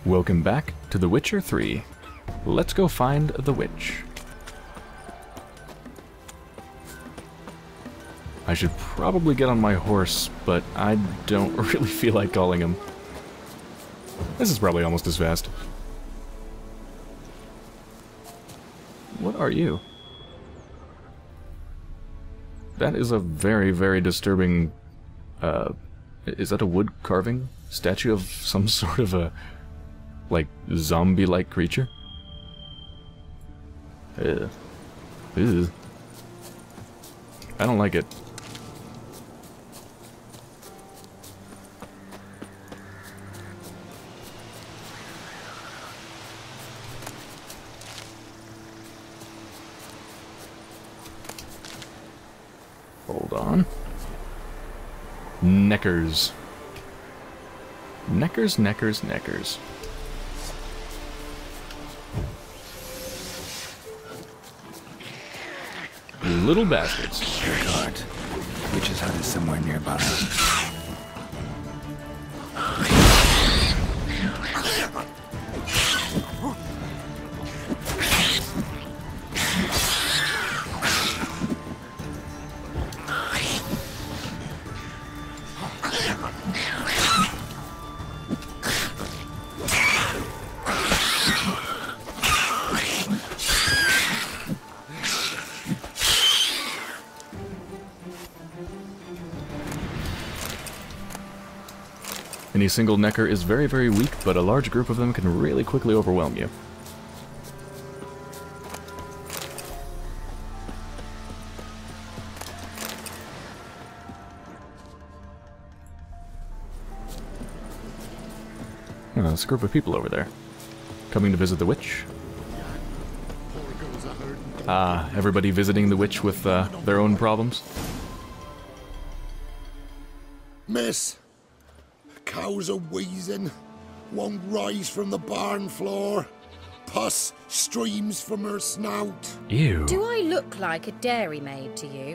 Welcome back to The Witcher 3. Let's go find the witch. I should probably get on my horse, but I don't really feel like calling him. This is probably almost as fast. What are you? That is a very, very disturbing, is that a wood carving statue of some sort of a, like, zombie-like creature? Ew. Ew. I don't like it. Hold on. Neckers. Neckers, neckers, neckers. Little bastards. Sure, Witch's hut is somewhere nearby. Any single necker is very, very weak, but a large group of them can really quickly overwhelm you. Oh, there's a group of people over there. Coming to visit the witch. Ah, everybody visiting the witch with their own problems. Miss, cows are wheezing, won't rise from the barn floor, pus streams from her snout. Ew. Do I look like a dairymaid to you?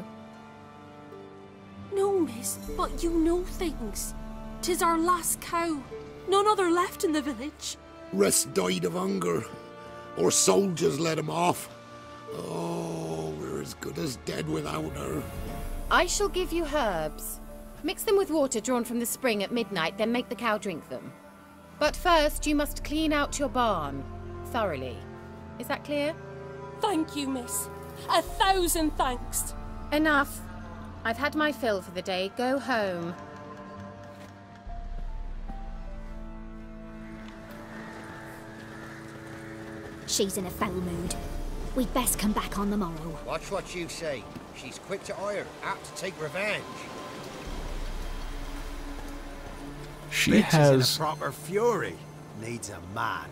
No, miss, but you know things. 'Tis our last cow. None other left in the village. Rest died of hunger, or soldiers let him off. Oh, we're as good as dead without her. I shall give you herbs. Mix them with water drawn from the spring at midnight, then make the cow drink them. But first, you must clean out your barn thoroughly. Is that clear? Thank you, miss. 1,000 thanks. Enough. I've had my fill for the day. Go home. She's in a foul mood. We'd best come back on the morrow. Watch what you say. She's quick to ire, apt to take revenge. She Bitch has... is in a proper fury. Needs a man.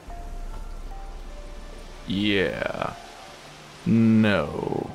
Yeah. No.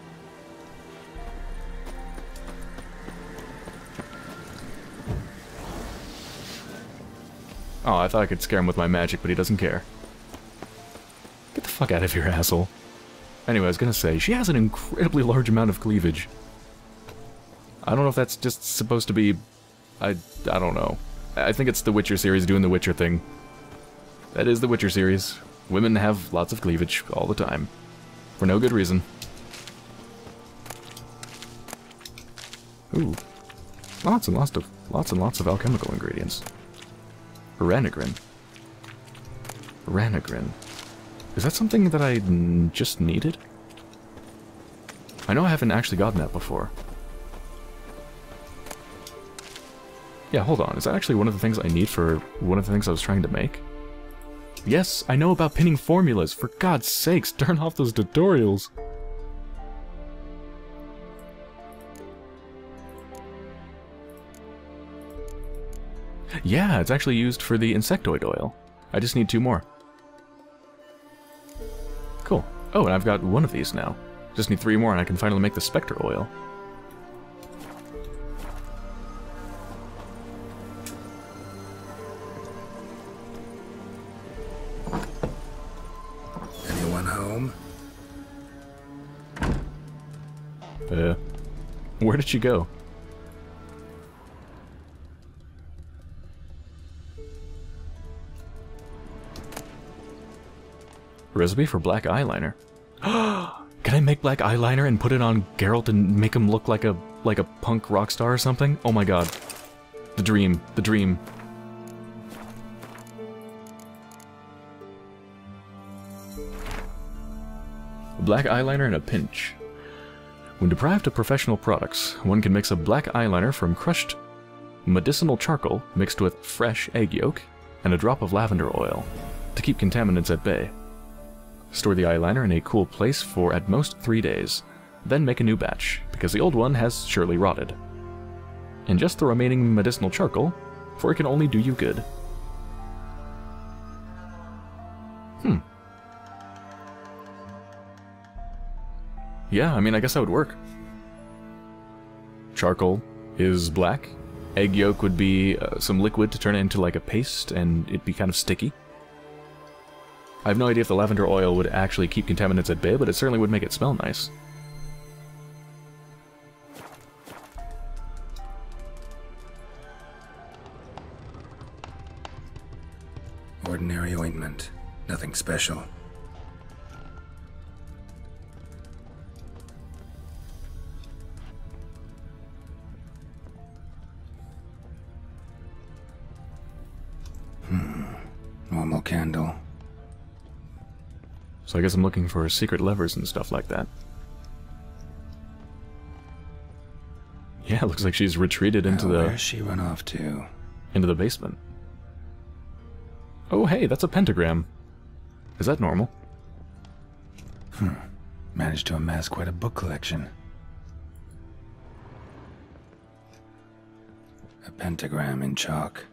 Oh, I thought I could scare him with my magic, but he doesn't care. Get the fuck out of here, asshole. Anyway, I was gonna say, she has an incredibly large amount of cleavage. I don't know if that's just supposed to be... I don't know. I think it's the Witcher series doing the Witcher thing. That is the Witcher series. Women have lots of cleavage all the time. For no good reason. Ooh. Lots and lots of alchemical ingredients. Ranigrin. Ranigrin. Is that something that I just needed? I know I haven't actually gotten that before. Yeah, hold on. Is that actually one of the things I need for one of the things I was trying to make? Yes, I know about pinning formulas. For God's sakes, turn off those tutorials. Yeah, it's actually used for the insectoid oil. I just need 2 more. Cool. Oh, and I've got 1 of these now. Just need 3 more and I can finally make the spectre oil. Anyone home? Where did she go? Recipe for black eyeliner. Can I make black eyeliner and put it on Geralt and make him look like a punk rock star or something? Oh my god. The dream. The dream. Black eyeliner in a pinch. When deprived of professional products, one can mix a black eyeliner from crushed medicinal charcoal mixed with fresh egg yolk and a drop of lavender oil to keep contaminants at bay. Store the eyeliner in a cool place for at most 3 days, then make a new batch, because the old one has surely rotted. Ingest the remaining medicinal charcoal, for it can only do you good. Yeah, I mean, I guess that would work. Charcoal is black. Egg yolk would be some liquid to turn it into like a paste, and it'd be kind of sticky. I have no idea if the lavender oil would actually keep contaminants at bay, but it certainly would make it smell nice. Ordinary ointment. Nothing special. Normal candle. So I guess I'm looking for secret levers and stuff like that. Yeah, it looks like she's retreated into the... Where's she run off to? Into the basement. Oh, hey, that's a pentagram. Is that normal? Managed to amass quite a book collection. A pentagram in chalk.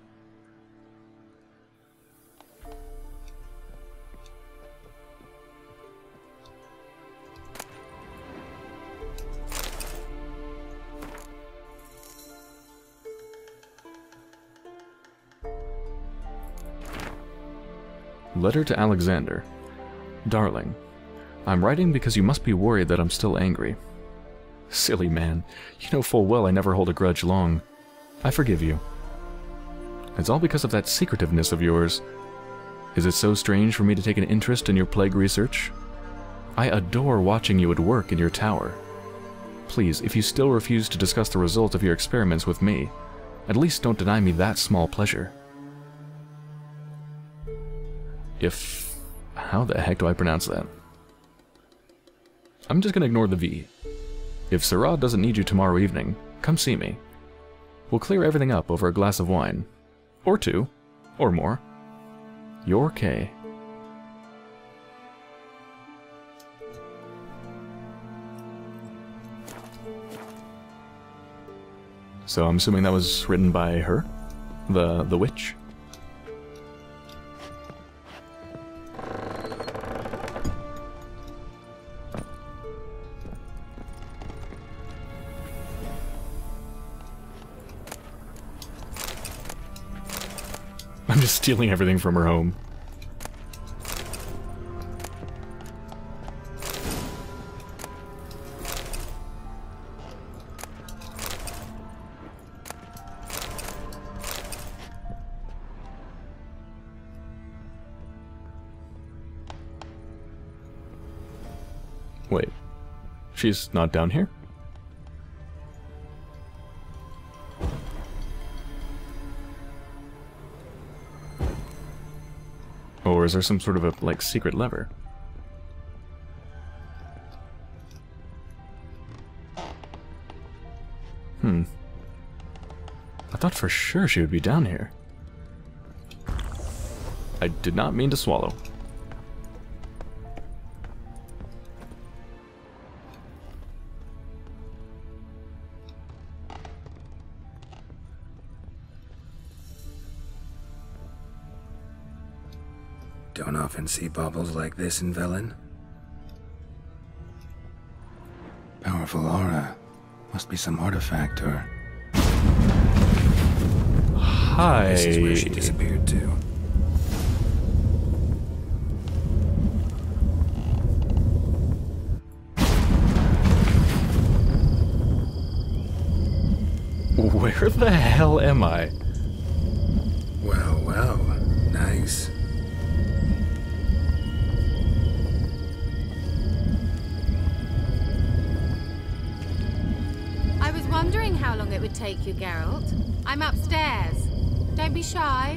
Letter to Alexander. Darling, I'm writing because you must be worried that I'm still angry. Silly man, you know full well I never hold a grudge long. I forgive you. It's all because of that secretiveness of yours. Is it so strange for me to take an interest in your plague research? I adore watching you at work in your tower. Please, if you still refuse to discuss the results of your experiments with me, at least don't deny me that small pleasure. If... how the heck do I pronounce that? I'm just gonna ignore the V. If Sirrah doesn't need you tomorrow evening, come see me. We'll clear everything up over a glass of wine. Or two. Or more. Your K. So I'm assuming that was written by her? The witch? I'm just stealing everything from her home. Wait, she's not down here? Or is there some sort of a, like, secret lever? I thought for sure she would be down here. I did not mean to swallow. Don't often see baubles like this in Velen. Powerful aura. Must be some artifact or... Hi. This is where she disappeared to. Where the hell am I? Well, well. Nice. could take you, Geralt. I'm upstairs. Don't be shy.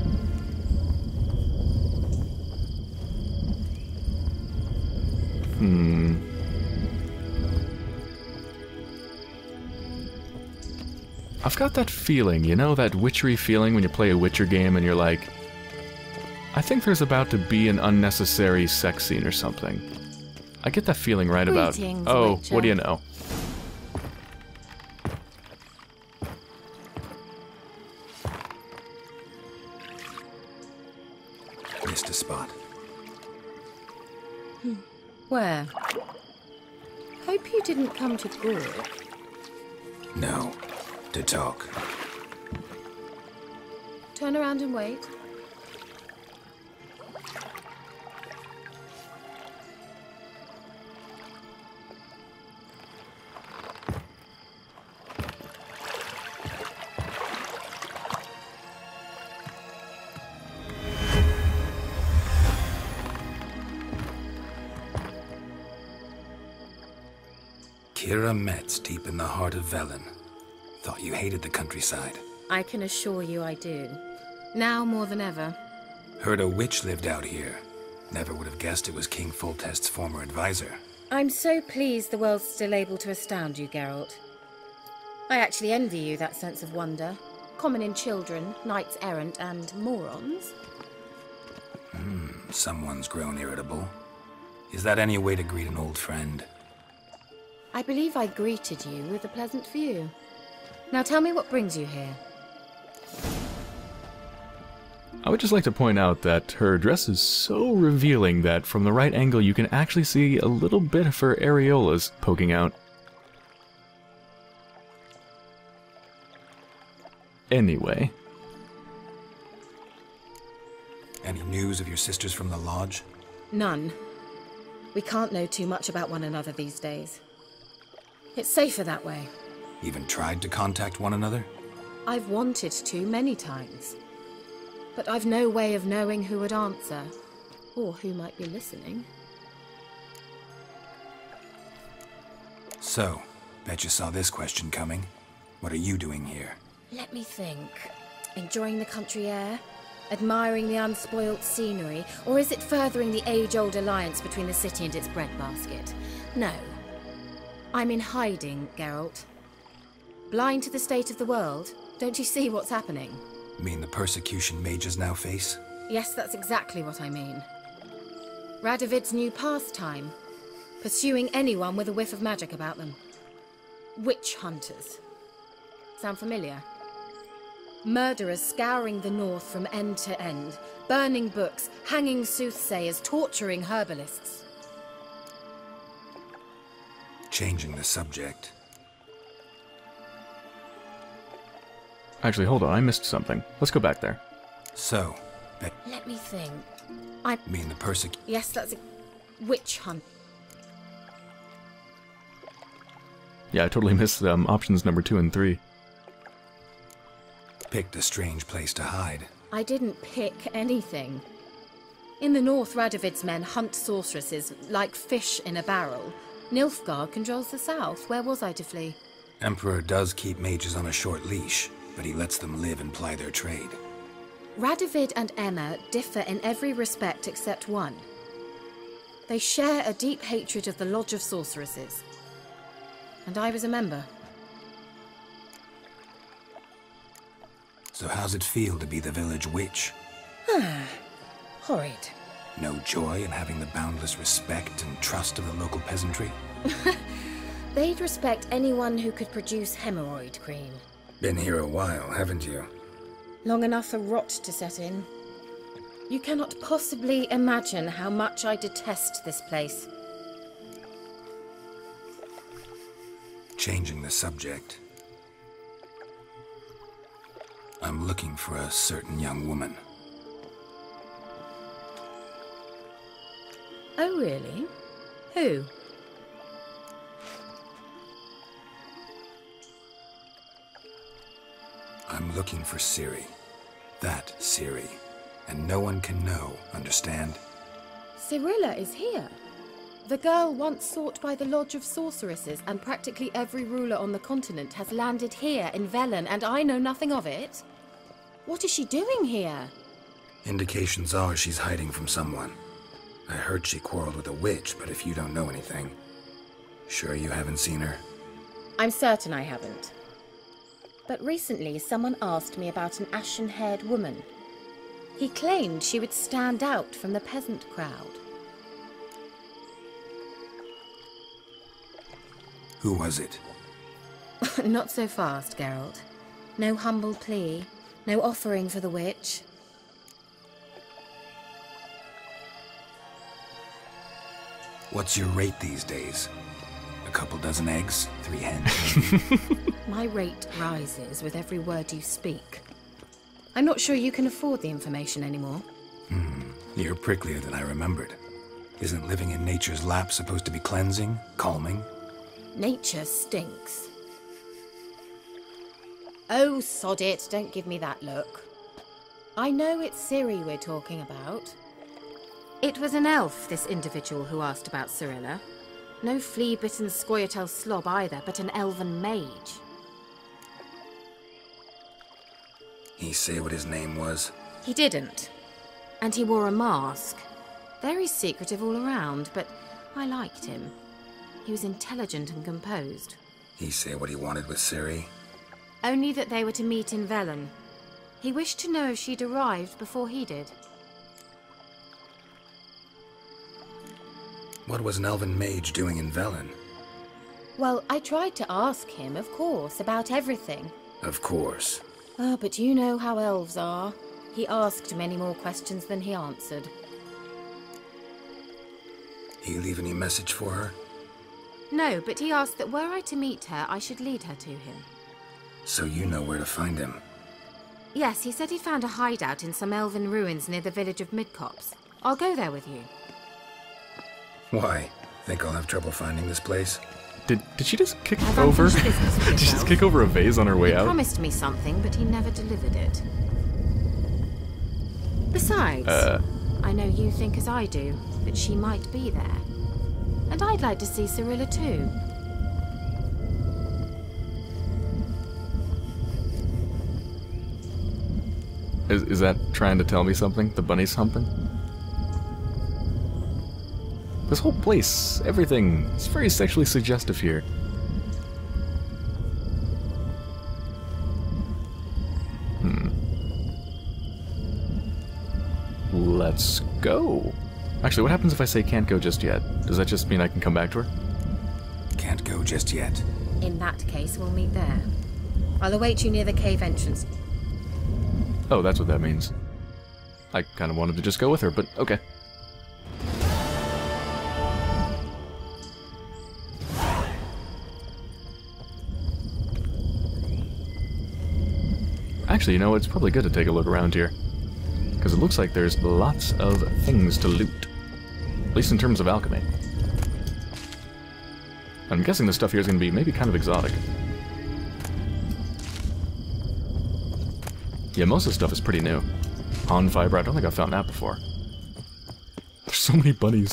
I've got that feeling, you know, that witchery feeling when you play a Witcher game and you're like, I think there's about to be an unnecessary sex scene or something. I get that feeling right about... Greetings, Oh, Witcher. what do you know? Missed a spot. Where? Hope you didn't come to Gork. No. To talk. Turn around and wait. Kira Metz, deep in the heart of Velen. Thought you hated the countryside. I can assure you I do. Now more than ever. Heard a witch lived out here. Never would have guessed it was King Foltest's former advisor. I'm so pleased the world's still able to astound you, Geralt. I actually envy you that sense of wonder. Common in children, knights errant, and morons. Someone's grown irritable. Is that any way to greet an old friend? I believe I greeted you with a pleasant view. Now tell me what brings you here. I would just like to point out that her dress is so revealing that from the right angle you can actually see a little bit of her areolas poking out. Anyway. Any news of your sisters from the lodge? None. We can't know too much about one another these days. It's safer that way. Even tried to contact one another? I've wanted to many times. But I've no way of knowing who would answer, or who might be listening. So, bet you saw this question coming. What are you doing here? Let me think. Enjoying the country air? Admiring the unspoilt scenery? Or is it furthering the age-old alliance between the city and its breadbasket? No. I'm in hiding, Geralt. Blind to the state of the world? Don't you see what's happening? Mean the persecution mages now face? Yes, that's exactly what I mean. Radovid's new pastime. Pursuing anyone with a whiff of magic about them. Witch hunters. Sound familiar? Murderers scouring the north from end to end. Burning books, hanging soothsayers, torturing herbalists. Changing the subject. Actually, hold on, I missed something. Let's go back there. So, bet Let me think. mean the Yes, that's a witch hunt. Yeah, I totally missed options number 2 and 3. picked a strange place to hide. I didn't pick anything. In the north, Radovid's men hunt sorceresses like fish in a barrel. Nilfgaard controls the south. Where was I to flee? Emperor does keep mages on a short leash, but he lets them live and ply their trade. Radovid and Emma differ in every respect except one. They share a deep hatred of the Lodge of Sorceresses. And I was a member. So how's it feel to be the village witch? Horrid. No joy in having the boundless respect and trust of the local peasantry? They'd respect anyone who could produce hemorrhoid cream. Been here a while, haven't you? Long enough for rot to set in. You cannot possibly imagine how much I detest this place. Changing the subject. I'm looking for a certain young woman. Oh, really? Who? I'm looking for Ciri. That Ciri. And no one can know, understand? Cirilla is here. The girl once sought by the Lodge of Sorceresses, and practically every ruler on the continent has landed here in Velen, and I know nothing of it. What is she doing here? Indications are she's hiding from someone. I heard she quarreled with a witch, but if you don't know anything, sure you haven't seen her? I'm certain I haven't. But recently someone asked me about an ashen-haired woman. He claimed she would stand out from the peasant crowd. Who was it? Not so fast, Geralt. No humble plea, no offering for the witch. What's your rate these days? A couple dozen eggs? 3 hens? My rate rises with every word you speak. I'm not sure you can afford the information anymore. You're pricklier than I remembered. Isn't living in nature's lap supposed to be cleansing, calming? Nature stinks. Oh, sod it, don't give me that look. I know it's Ciri we're talking about. It was an elf, this individual who asked about Cirilla. No flea-bitten Scoia'tael slob either, but an elven mage. He say what his name was? He didn't. And he wore a mask. Very secretive all around, but I liked him. He was intelligent and composed. He say what he wanted with Ciri? Only that they were to meet in Velen. He wished to know if she'd arrived before he did. What was an elven mage doing in Velen? Well, I tried to ask him, of course, about everything. Of course. Oh, but you know how elves are. He asked many more questions than he answered. He leave any message for her? No, but he asked that were I to meet her, I should lead her to him. So you know where to find him? Yes, he said he'd found a hideout in some elven ruins near the village of Midcopse. I'll go there with you. Why? Think I'll have trouble finding this place? Did she just kick Have over? unfinished business for Did she just yourself. kick over a vase on her way He out? promised me something, but he never delivered it. Besides, I know you think as I do, that she might be there. And I'd like to see Cirilla too. Is that trying to tell me something? The bunny's humping? This whole place, everything, is very sexually suggestive here. Let's go. Actually, what happens if I say can't go just yet? Does that just mean I can come back to her? Can't go just yet. In that case, we'll meet there. I'll await you near the cave entrance. Oh, that's what that means. I kind of wanted to just go with her, but okay. Actually, you know, it's probably good to take a look around here. Because it looks like there's lots of things to loot. At least in terms of alchemy. I'm guessing this stuff here is going to be maybe kind of exotic. Yeah, most of the stuff is pretty new. On fiber, I don't think I've found that before. There's so many bunnies.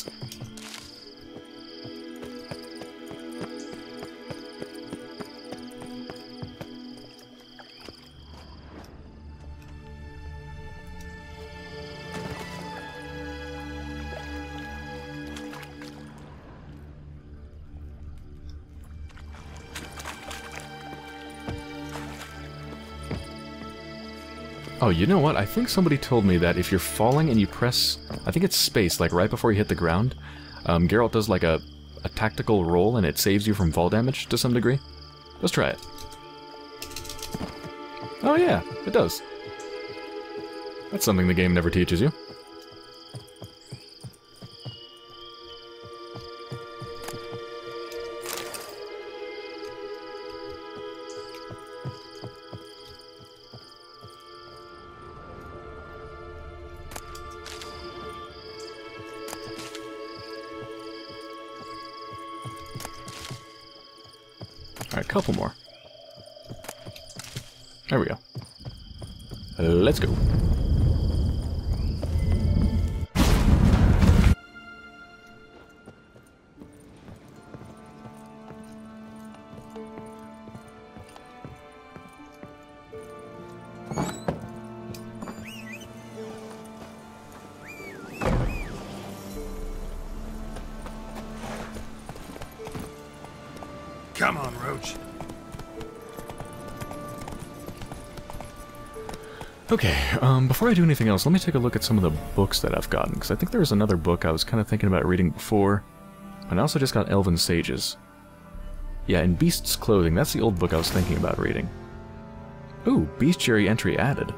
Oh, you know what? I think somebody told me that if you're falling and you press, I think it's space, like right before you hit the ground, Geralt does like a tactical roll and it saves you from fall damage to some degree. Let's try it. Oh yeah, it does. That's something the game never teaches you. Alright, a couple more. There we go. Let's go. Come on, Roach. Okay, before I do anything else, let me take a look at some of the books that I've gotten, because I think there was another book I was kind of thinking about reading before, and I also just got Elven Sages. Yeah, in Beast's Clothing, that's the old book I was thinking about reading. Ooh, bestiary entry added.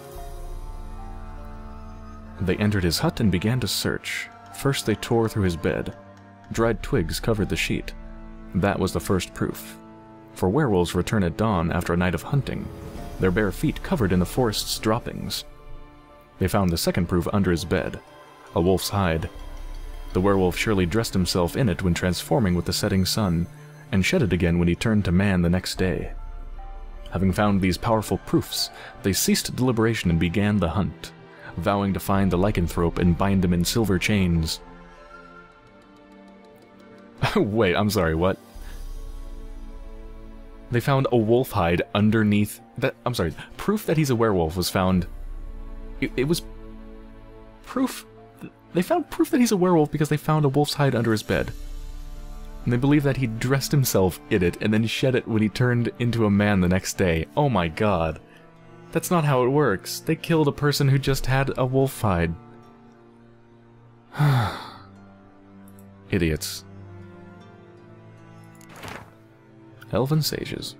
They entered his hut and began to search. First they tore through his bed. Dried twigs covered the sheet. That was the first proof. For werewolves return at dawn after a night of hunting, their bare feet covered in the forest's droppings. They found the second proof under his bed, a wolf's hide. The werewolf surely dressed himself in it when transforming with the setting sun, and shed it again when he turned to man the next day. Having found these powerful proofs, they ceased deliberation and began the hunt, vowing to find the lycanthrope and bind him in silver chains. Wait, I'm sorry, what? They found a wolf hide underneath that. I'm sorry, proof that he's a werewolf was found. It was proof. They found proof that he's a werewolf because they found a wolf's hide under his bed. And they believe that he dressed himself in it and then shed it when he turned into a man the next day. Oh my god. That's not how it works. They killed a person who just had a wolf hide. Idiots. Elven Sages.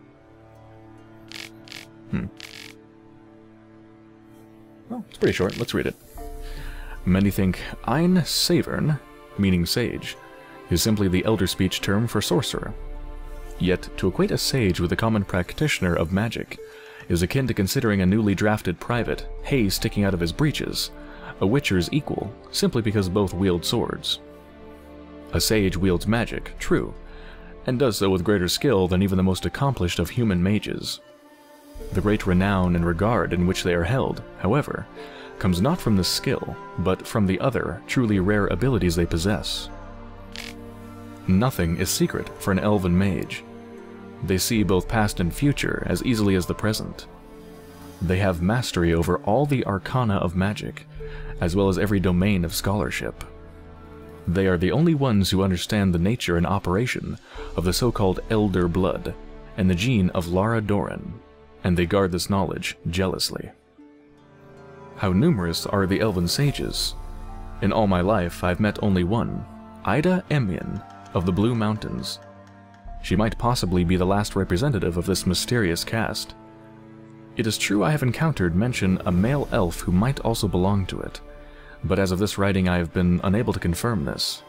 Well, it's pretty short. Let's read it. Many think Ein Savern, meaning sage, is simply the elder speech term for sorcerer. Yet, to equate a sage with a common practitioner of magic is akin to considering a newly drafted private, hay sticking out of his breeches, a witcher's equal, simply because both wield swords. A sage wields magic, true, and does so with greater skill than even the most accomplished of human mages. The great renown and regard in which they are held, however, comes not from this skill, but from the other, truly rare abilities they possess. Nothing is secret for an elven mage. They see both past and future as easily as the present. They have mastery over all the arcana of magic, as well as every domain of scholarship. They are the only ones who understand the nature and operation of the so-called Elder Blood and the gene of Lara Doran, and they guard this knowledge jealously. How numerous are the Elven Sages? In all my life, I've met only one, Ida Emian of the Blue Mountains. She might possibly be the last representative of this mysterious caste. It is true I have encountered mention a male elf who might also belong to it, but as of this writing I have been unable to confirm this.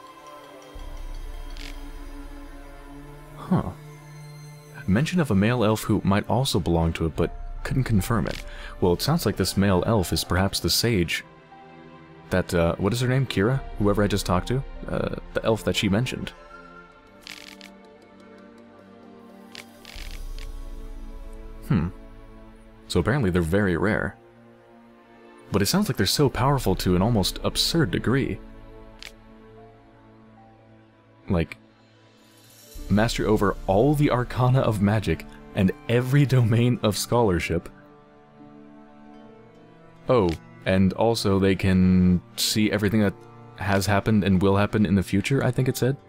Huh. Mention of a male elf who might also belong to it, but couldn't confirm it. Well, it sounds like this male elf is perhaps the sage that, what is her name? Kira? Whoever I just talked to? The elf that she mentioned. So apparently they're very rare. But it sounds like they're so powerful to an almost absurd degree. Like, mastery over all the arcana of magic and every domain of scholarship. Oh, and also they can see everything that has happened and will happen in the future, I think it said.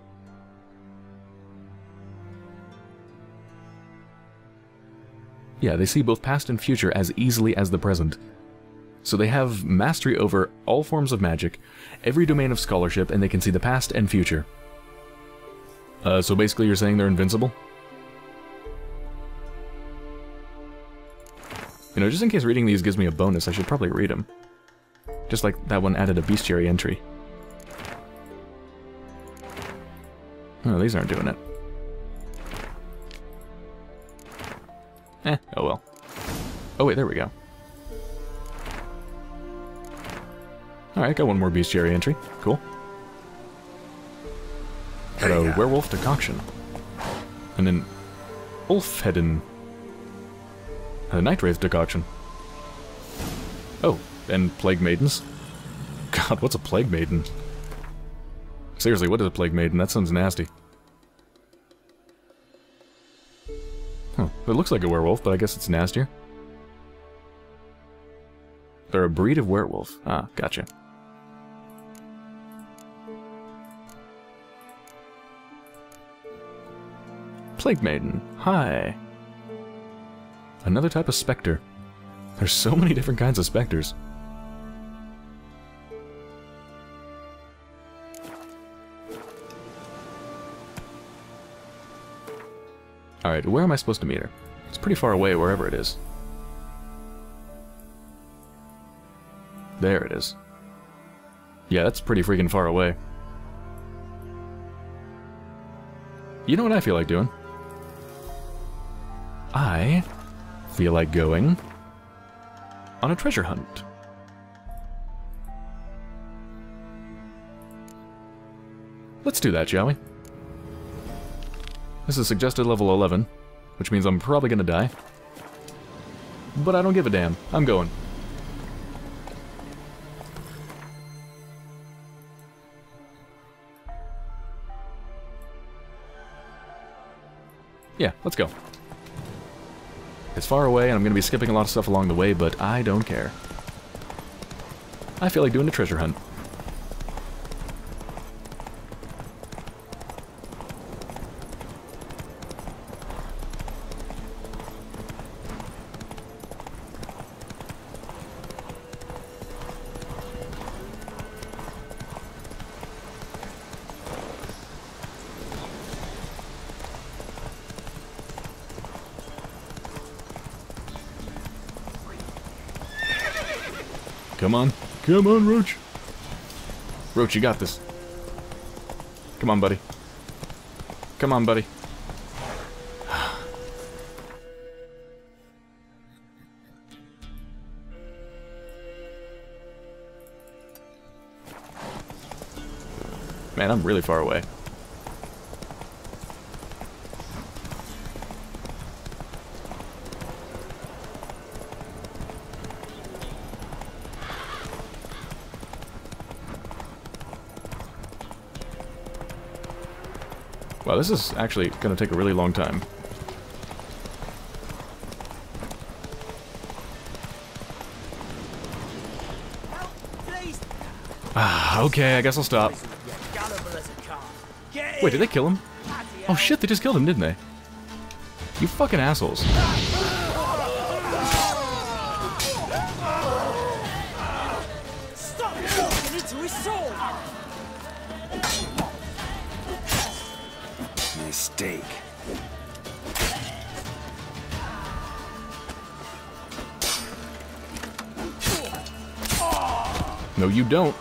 Yeah, they see both past and future as easily as the present. So they have mastery over all forms of magic, every domain of scholarship, and they can see the past and future. So basically you're saying they're invincible? You know, just in case reading these gives me a bonus, I should probably read them. Just like that one added a bestiary entry. Oh, these aren't doing it. Oh well. Oh wait, there we go. Alright, got one more bestiary entry. Cool. Got a werewolf decoction. And an Ulfheden. A night wraith decoction. Oh, and plague maidens. God, what's a plague maiden? Seriously, what is a plague maiden? That sounds nasty. Huh, it looks like a werewolf, but I guess it's nastier. They're a breed of werewolf. Ah, gotcha. Plague Maiden. Hi. Another type of specter. There's so many different kinds of specters. Alright, where am I supposed to meet her? It's pretty far away, wherever it is. There it is. Yeah, that's pretty freaking far away. You know what I feel like doing? I feel like going on a treasure hunt. Let's do that, shall we? This is suggested level 11, which means I'm probably gonna die. But I don't give a damn. I'm going. Yeah, let's go. It's far away, and I'm going to be skipping a lot of stuff along the way, but I don't care. I feel like doing a treasure hunt. Come on. Come on, Roach. Roach, you got this. Come on, buddy. Come on, buddy. Man, I'm really far away. Wow, this is actually going to take a really long time. Ah, okay, I guess I'll stop. Wait, did they kill him? Oh shit, they just killed him, didn't they? You fucking assholes. Stop walking into his soul! Mistake. No, you don't.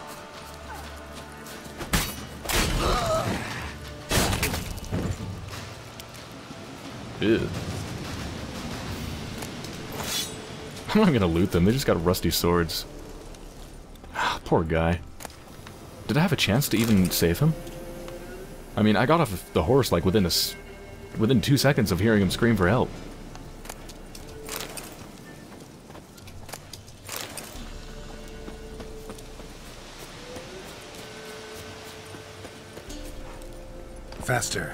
Ew. I'm not gonna loot them, they just got rusty swords. Poor guy. Did I have a chance to even save him? I mean, I got off the horse like within 2 seconds of hearing him scream for help. Faster.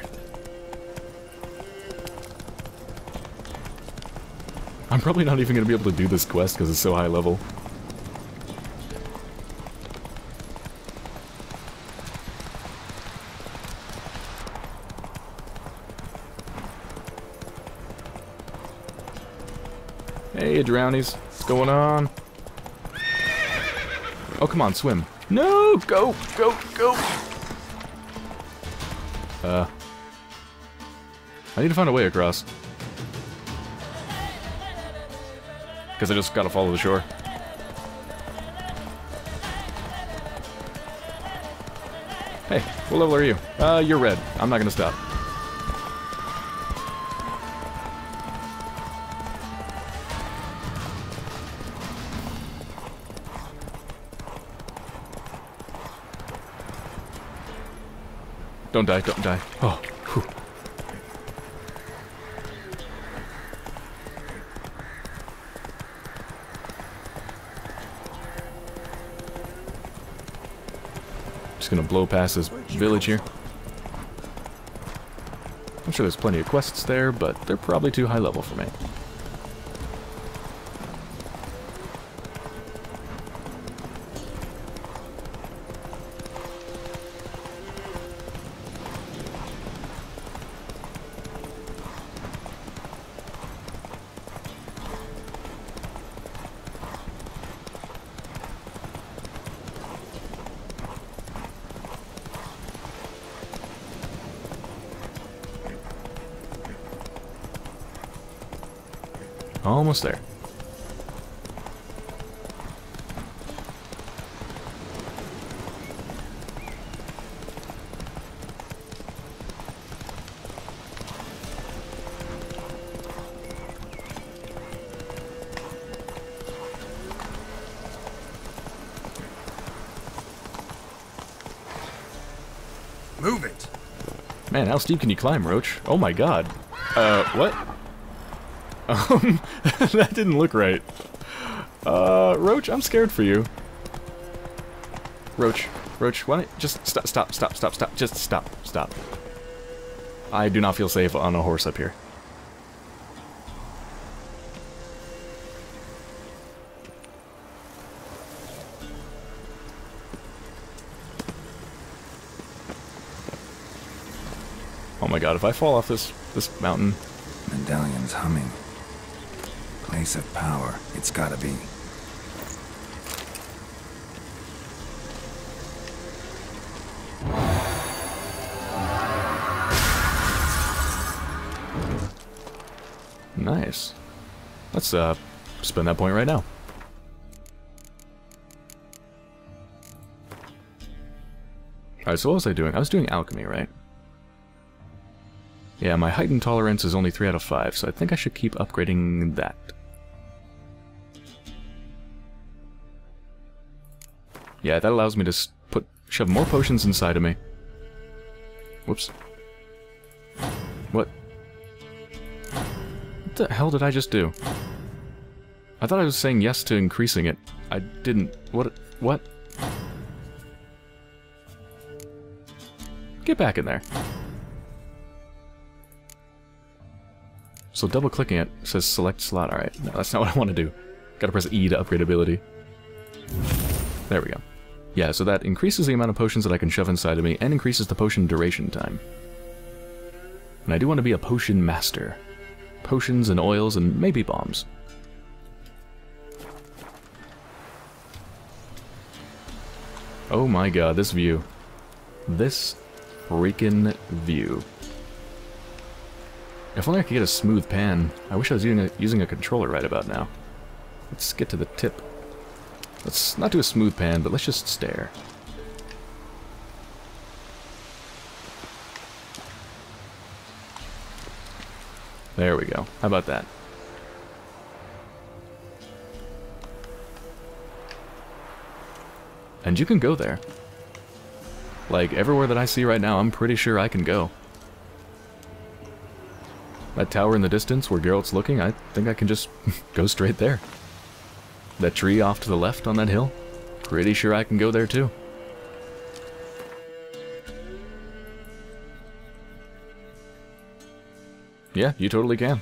I'm probably not even going to be able to do this quest because it's so high level. Hey, drownies. What's going on? Oh, come on, swim. No! Go! Go! Go! I need to find a way across. Because I just gotta follow the shore. Hey, what level are you? You're red. I'm not gonna stop. Don't die, don't die. Oh, whew. Just gonna blow past this village here. I'm sure there's plenty of quests there, but they're probably too high level for me. Almost there. Move it! Man, how steep can you climb, Roach? Oh my god. What? That didn't look right. Roach, I'm scared for you. Roach, why don't you just stop, just stop. I do not feel safe on a horse up here. Oh my god, if I fall off this mountain... Medallion's humming. Place of power. It's gotta be. Nice. Let's, spin that point right now. Alright, so what was I doing? I was doing alchemy, right? Yeah, my heightened tolerance is only 3 out of 5, so I think I should keep upgrading that. Yeah, that allows me to shove more potions inside of me. Whoops. What? What the hell did I just do? I thought I was saying yes to increasing it. I didn't. What? Get back in there. So double clicking it says select slot. Alright, no, that's not what I want to do. Gotta press E to upgrade ability. There we go. Yeah, so that increases the amount of potions that I can shove inside of me and increases the potion duration time. And I do want to be a potion master. Potions and oils and maybe bombs. Oh my god, this view. This freaking view. If only I could get a smooth pan. I wish I was using a controller right about now. Let's get to the tip. Let's not do a smooth pan, but let's just stare. There we go. How about that? And you can go there. Like, everywhere that I see right now, I'm pretty sure I can go. That tower in the distance where Geralt's looking, I think I can just go straight there. That tree off to the left on that hill, pretty sure I can go there too. Yeah, you totally can.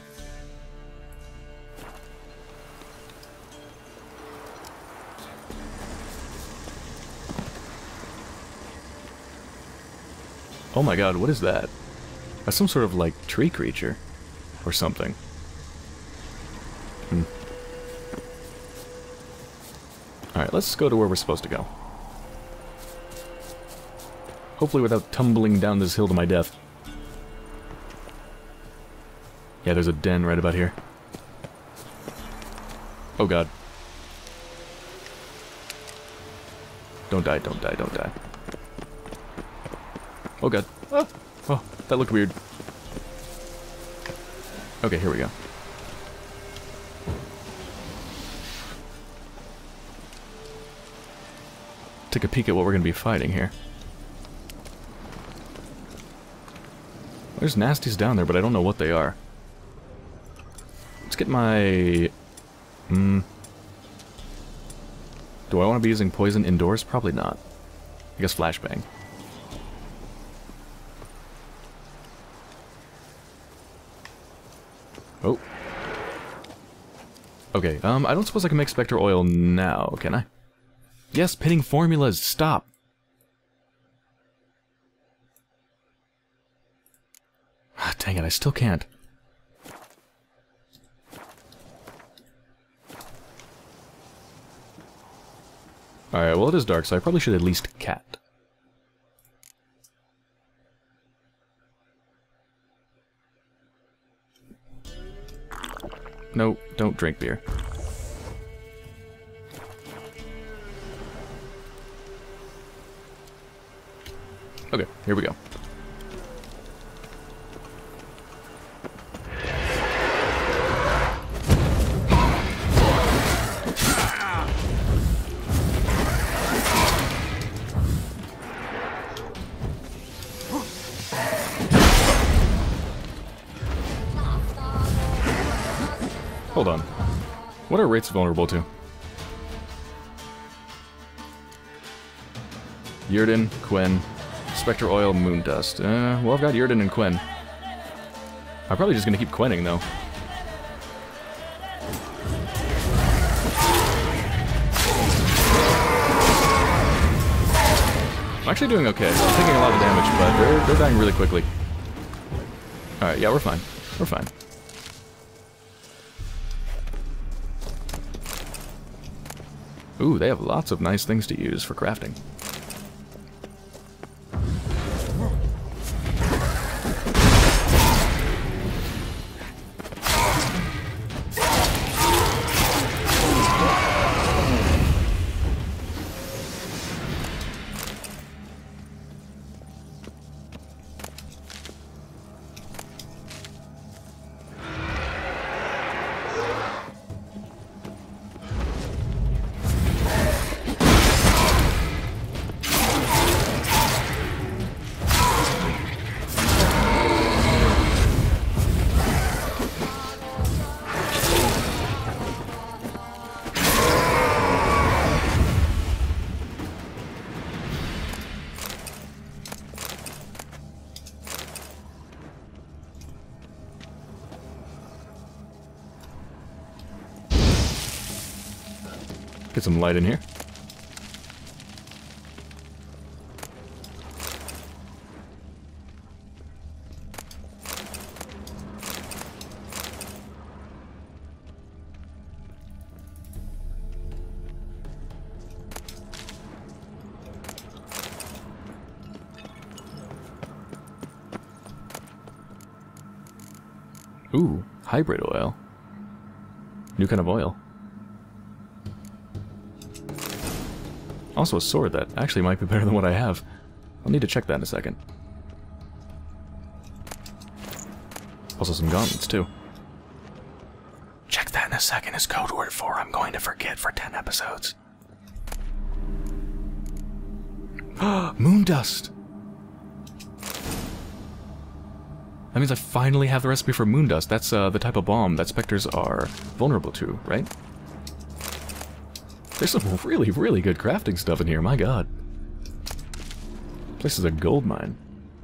Oh my god, what is that? That's some sort of, like, tree creature. Or something. Alright, let's go to where we're supposed to go. Hopefully without tumbling down this hill to my death. Yeah, there's a den right about here. Oh god. Don't die, don't die, don't die. Oh god. Ah! Oh, that looked weird. Okay, here we go. Take a peek at what we're going to be fighting here. There's nasties down there, but I don't know what they are. Let's get my... Do I want to be using poison indoors? Probably not. I guess flashbang. Oh. Okay, I don't suppose I can make Spectre oil now, can I? Yes, pinning formulas, stop! Ah, dang it, I still can't. Alright, well it is dark, so I probably should at least cat. No, don't drink beer. Okay, here we go. Hold on. What are rates vulnerable to? Yrden, Quen, Spectre Oil, Moon Dust. Well, I've got Yrden and Quen. I'm probably just gonna keep Quenning, though. I'm actually doing okay. I'm taking a lot of damage, but they're dying really quickly. Alright, yeah, we're fine. We're fine. Ooh, they have lots of nice things to use for crafting. Get some light in here. Ooh, hybrid oil. New kind of oil. Also a sword that actually might be better than what I have. I'll need to check that in a second. Also some gauntlets too. Check that in a second is code word for I'm going to forget for 10 episodes. Moon dust! That means I finally have the recipe for moon dust. That's the type of bomb that specters are vulnerable to, right? There's some really, really good crafting stuff in here, my god. This is a gold mine.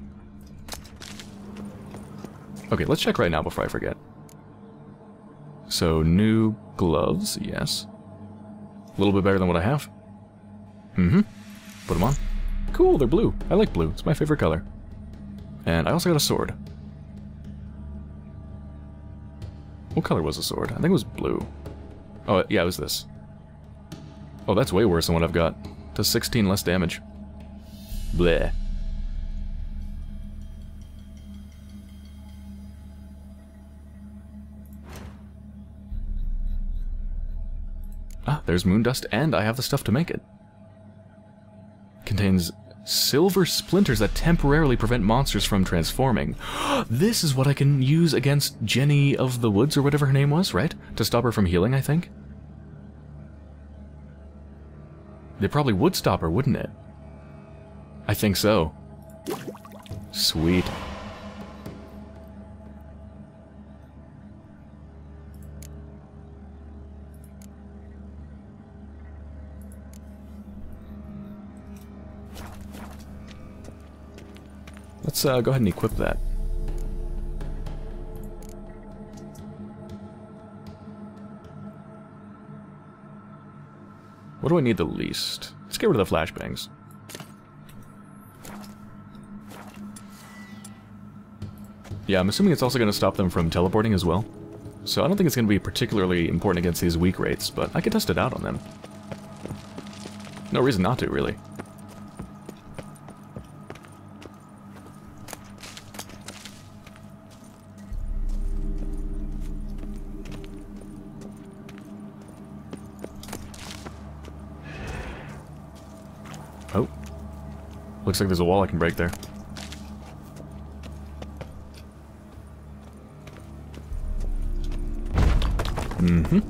Okay, let's check right now before I forget. So, new gloves, yes. A little bit better than what I have. Mm-hmm. Put them on. Cool, they're blue. I like blue. It's my favorite color. And I also got a sword. What color was the sword? I think it was blue. Oh, yeah, it was this. Oh, that's way worse than what I've got. Does 16 less damage. Bleh. Ah, there's moon dust, and I have the stuff to make it. Contains silver splinters that temporarily prevent monsters from transforming. This is what I can use against Jenny of the Woods, or whatever her name was, right? To stop her from healing, I think? They probably would stop her, wouldn't it? I think so. Sweet. Let's go ahead and equip that. What do I need the least? Let's get rid of the flashbangs. Yeah, I'm assuming it's also going to stop them from teleporting as well. So I don't think it's going to be particularly important against these weak rates, but I can test it out on them. No reason not to, really. Oh. Looks like there's a wall I can break there. Mm-hmm.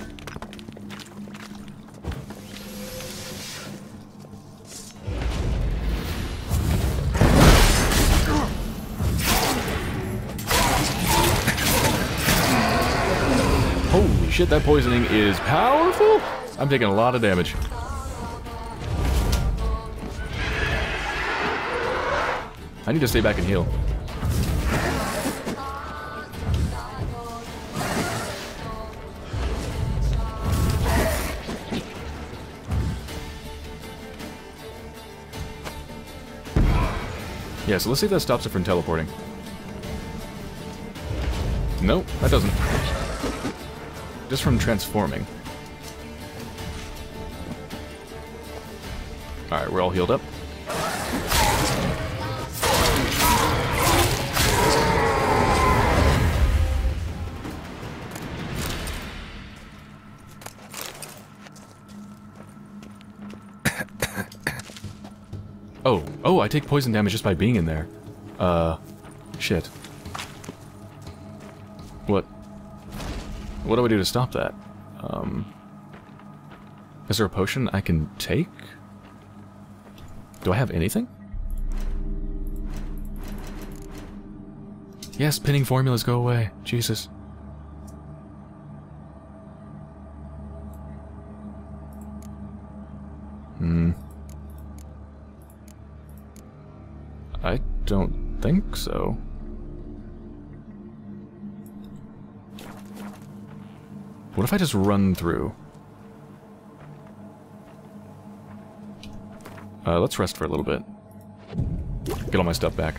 Holy shit, that poisoning is powerful! I'm taking a lot of damage. I need to stay back and heal. Yeah, so let's see if that stops it from teleporting. Nope, that doesn't. Just from transforming. Alright, we're all healed up. Oh, I take poison damage just by being in there. Shit. What do I do to stop that? Is there a potion I can take? Do I have anything? Yes, pinning formulas go away. Jesus. I don't think so. What if I just run through? Let's rest for a little bit. Get all my stuff back.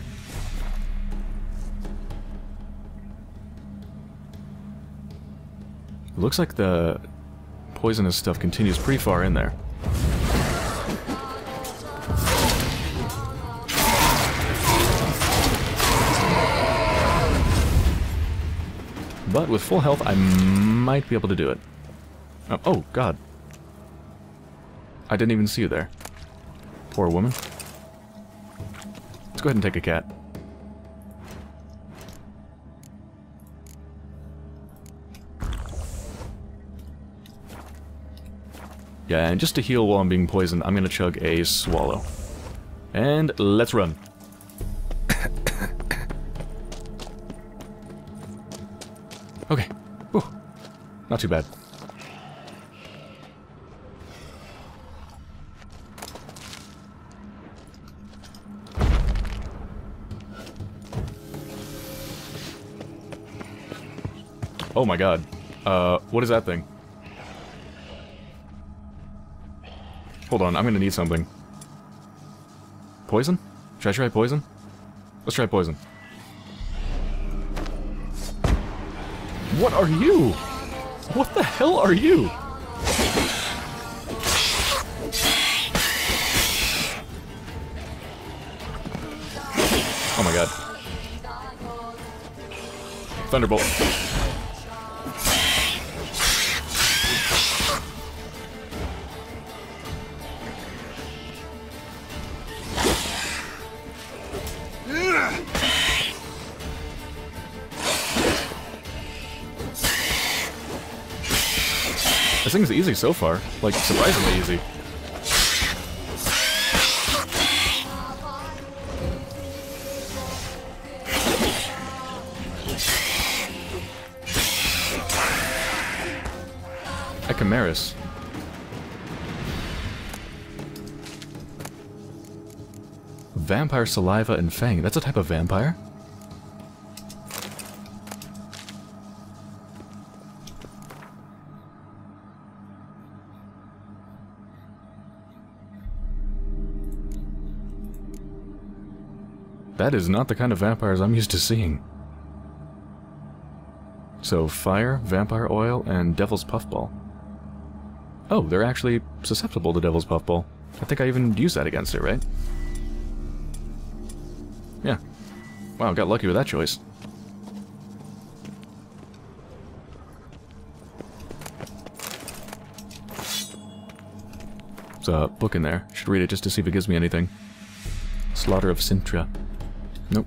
It looks like the poisonous stuff continues pretty far in there. But with full health, I might be able to do it. Oh, God. I didn't even see you there. Poor woman. Let's go ahead and take a cat. Yeah, and just to heal while I'm being poisoned, I'm gonna chug a swallow. And let's run. Okay. Whew. Not too bad. Oh my god. What is that thing? Hold on, I'm gonna need something. Poison? Should I try poison? Let's try poison. What are you? What the hell are you? Oh my god. Thunderbolt. This thing's easy so far. Like, surprisingly easy. Echimeris. Vampire saliva and fang. That's a type of vampire? That is not the kind of vampires I'm used to seeing. So, fire, vampire oil, and devil's puffball. Oh, they're actually susceptible to devil's puffball. I think I even used that against it, right? Yeah. Wow, got lucky with that choice. There's a book in there. Should read it just to see if it gives me anything. Slaughter of Sintra. Nope.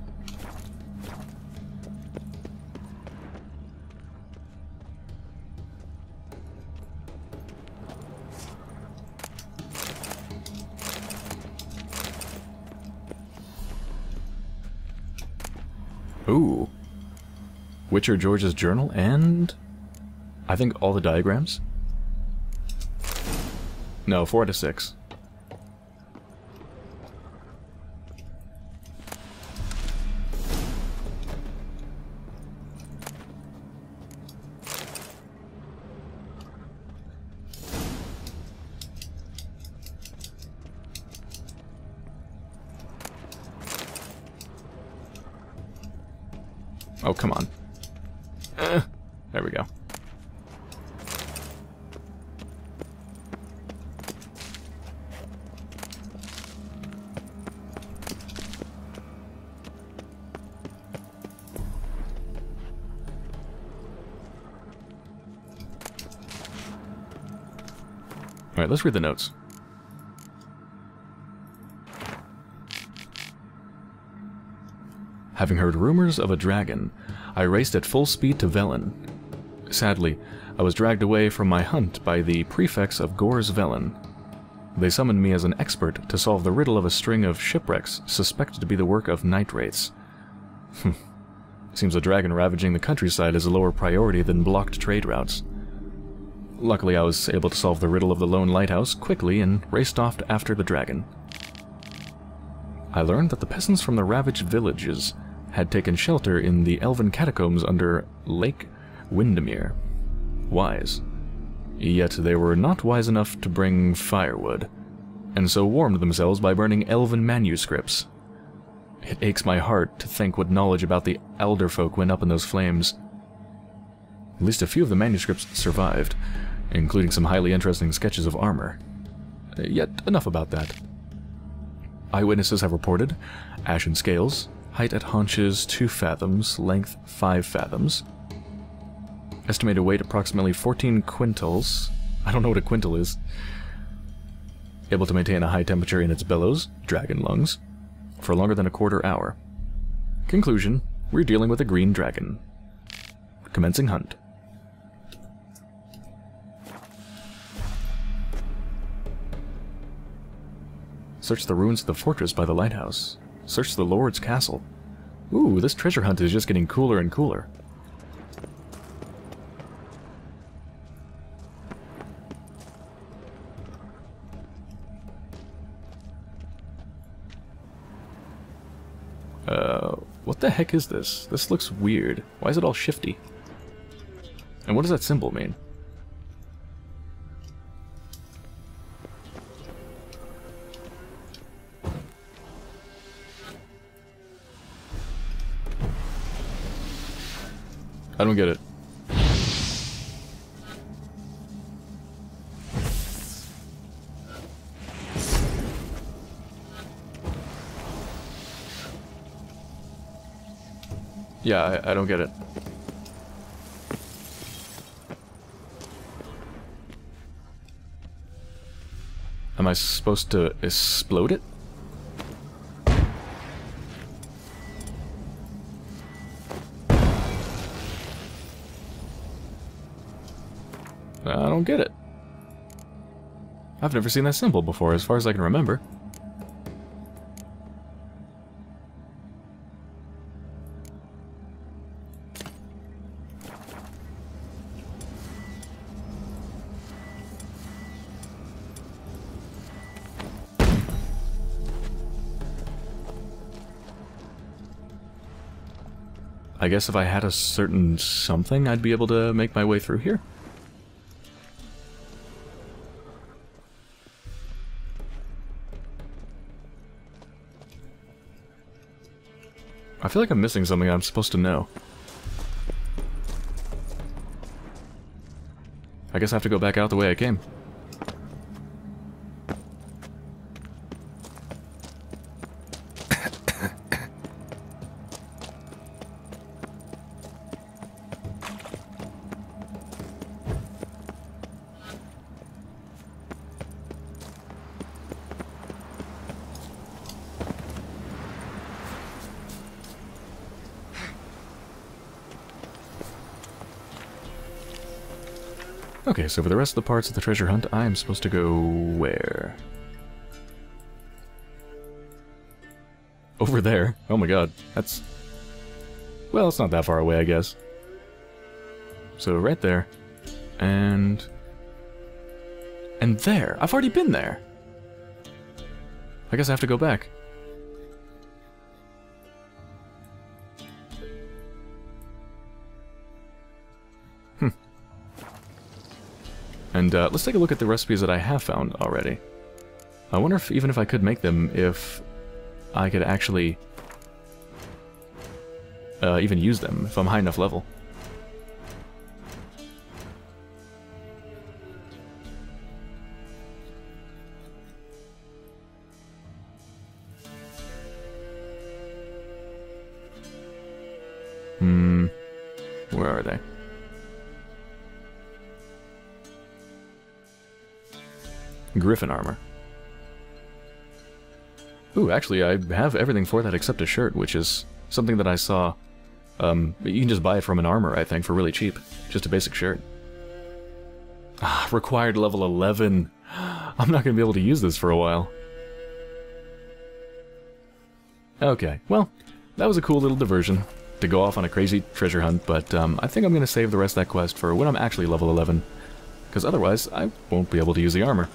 Ooh. Witcher George's journal and... I think all the diagrams? No, 4 out of 6. Oh, come on. There we go. Alright, let's read the notes. Having heard rumors of a dragon, I raced at full speed to Velen. Sadly, I was dragged away from my hunt by the prefects of Gor's Velen. They summoned me as an expert to solve the riddle of a string of shipwrecks suspected to be the work of night wraiths. Seems a dragon ravaging the countryside is a lower priority than blocked trade routes. Luckily, I was able to solve the riddle of the lone lighthouse quickly and raced off after the dragon. I learned that the peasants from the ravaged villages had taken shelter in the elven catacombs under Lake Windermere. Wise. Yet they were not wise enough to bring firewood, and so warmed themselves by burning elven manuscripts. It aches my heart to think what knowledge about the elder folk went up in those flames. At least a few of the manuscripts survived, including some highly interesting sketches of armor. Yet enough about that. Eyewitnesses have reported ashen scales, height at haunches 2 fathoms, length 5 fathoms. Estimated weight approximately 14 quintals. I don't know what a quintal is. Able to maintain a high temperature in its bellows, dragon lungs, for longer than a quarter hour. Conclusion, we're dealing with a green dragon. Commencing hunt. Search the ruins of the fortress by the lighthouse. Search the Lord's castle. Ooh, this treasure hunt is just getting cooler and cooler. What the heck is this? This looks weird. Why is it all shifty? And what does that symbol mean? I don't get it. Yeah, I don't get it. Am I supposed to explode it? I don't get it. I've never seen that symbol before, as far as I can remember. I guess if I had a certain something, I'd be able to make my way through here. I feel like I'm missing something I'm supposed to know. I guess I have to go back out the way I came. Okay, so for the rest of the parts of the treasure hunt, I am supposed to go where? Over there. Oh my god, that's... Well, it's not that far away, I guess. So right there. And there. I've already been there. I guess I have to go back. And let's take a look at the recipes that I have found already. I wonder if even if I could make them, if I could actually even use them, if I'm high enough level. Where are they? Griffin armor. Ooh, actually, I have everything for that except a shirt, which is something that I saw. You can just buy it from an armor, I think, for really cheap. Just a basic shirt. Ah, required level 11. I'm not going to be able to use this for a while. Okay, well, that was a cool little diversion to go off on a crazy treasure hunt, but I think I'm going to save the rest of that quest for when I'm actually level 11. Because otherwise, I won't be able to use the armor.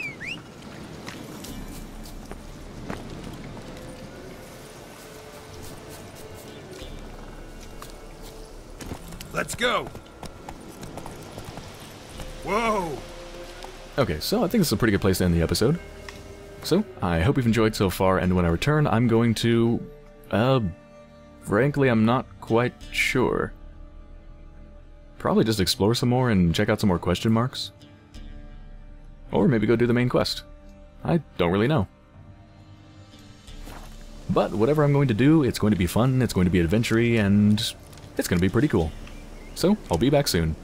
Let's go! Whoa! Okay, so I think this is a pretty good place to end the episode. So, I hope you've enjoyed so far, and when I return, I'm going to... frankly, I'm not quite sure. Probably just explore some more and check out some more question marks. Or maybe go do the main quest. I don't really know. But whatever I'm going to do, it's going to be fun, it's going to be adventure-y, and it's going to be pretty cool. So, I'll be back soon.